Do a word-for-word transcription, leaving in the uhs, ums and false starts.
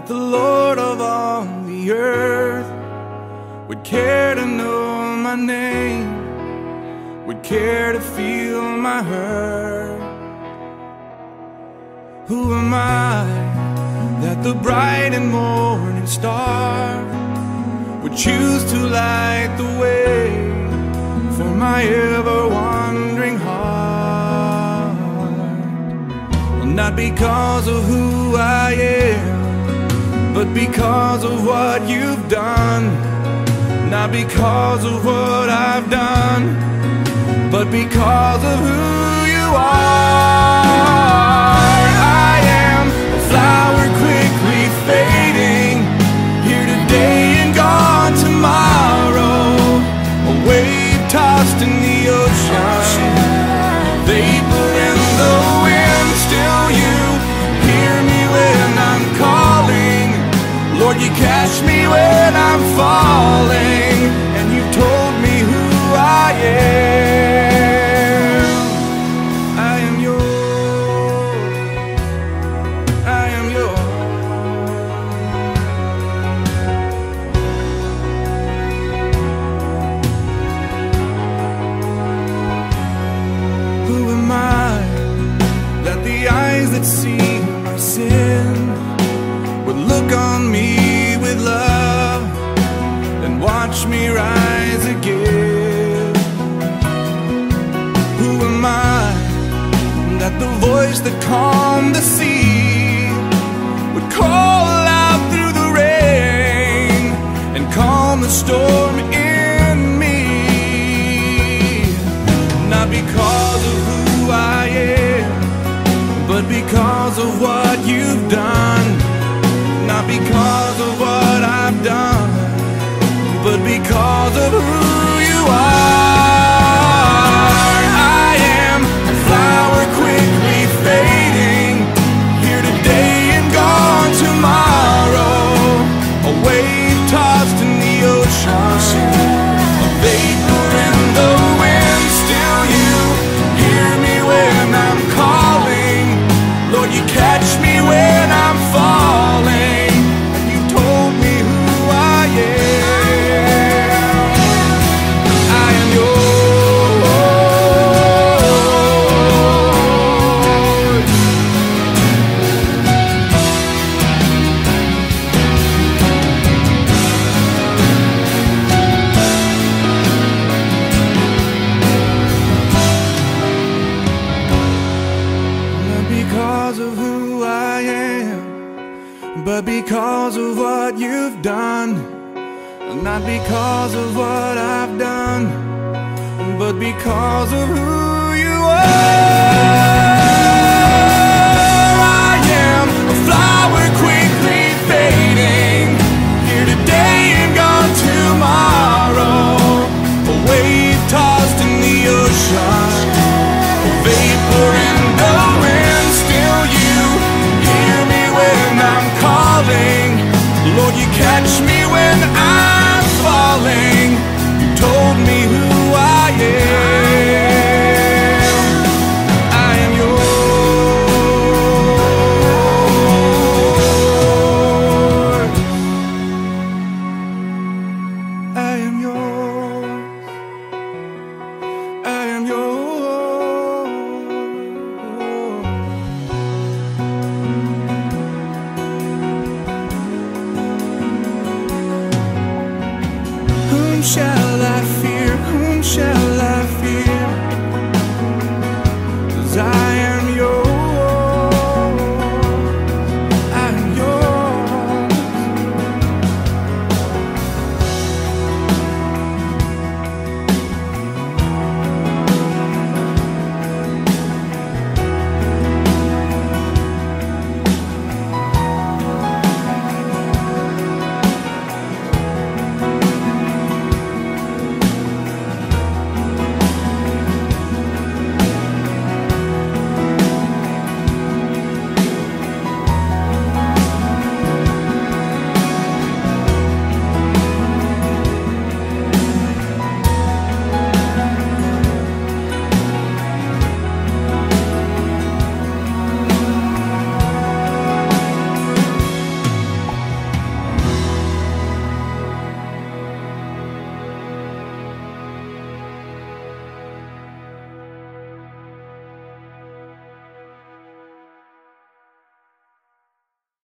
that the Lord of all the earth would care to know my name, would care to feel my hurt. Who am I that the bright and morning star would choose to light the way for my ever-wandering heart? Well, not because of who I am, but because of what you've done. Not because of what I've done, but because of who you are. I am a flower quickly fading, here today and gone tomorrow, a wave tossed in the ocean, vapor in the wind. Still you hear me when I'm calling, Lord, you catch me when I'm falling, and you've told me who I am. I am yours, I am yours. Who am I that the eyes that see my sin would look on me with love and watch me rise again? Who am I that the voice that calmed the sea would call out through the rain and calm the storm in me? Not because of who I am, but because of what you've done. Not because of what I've done, but because of who you are. I am a flower quickly fading, here today and gone tomorrow, a wave tossed in the ocean, a vapor in the wind. Still you hear me when I'm calling, Lord, you catch me when I'm falling. But because of what you've done, not because of what I've done, but because of who you are.